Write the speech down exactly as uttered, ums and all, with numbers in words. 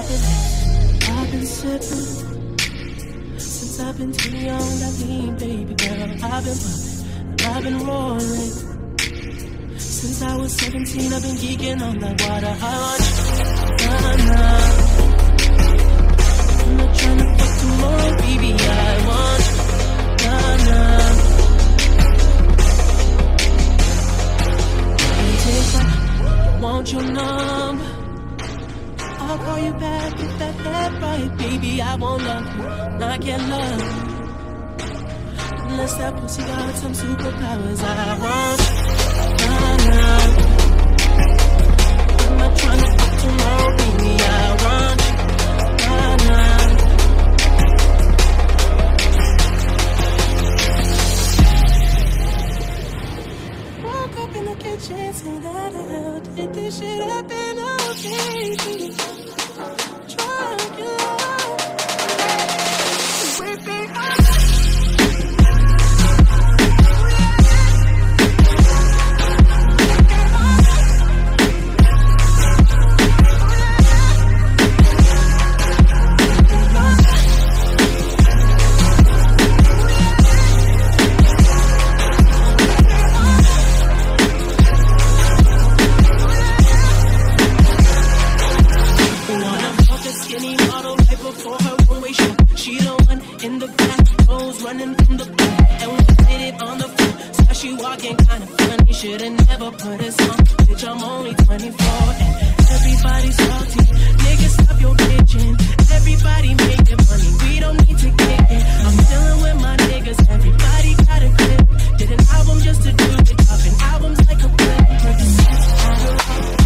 I've been sipping since I've been too young. That lean, baby girl. I've been popping, I've been rolling since I was seventeen. I've been geeking on that water. I want you, nah, nah. I'm not trying to fuck tomorrow, baby. I want you, nah, nah. Can you take that? Want your number? I'll call you back if that head right, baby. I won't love you, I can't love you unless that pussy got some superpowers. I want you, nah, nah. I'm not trying to fuck tomorrow, baby. I want you, nah, nah. Woke up in the kitchen, say that the hell did this shit happen? Okay, baby. Try to love. Wait, baby. Running from the back, and we did it on the floor. So she walking kinda funny, should've never put us on. Bitch, I'm only twenty-four, and everybody's salty. Niggas, stop your bitching. Everybody making money, we don't need to kick it. I'm dealing with my niggas, everybody got a clip. Did an album just to do it, dropping albums like a flip.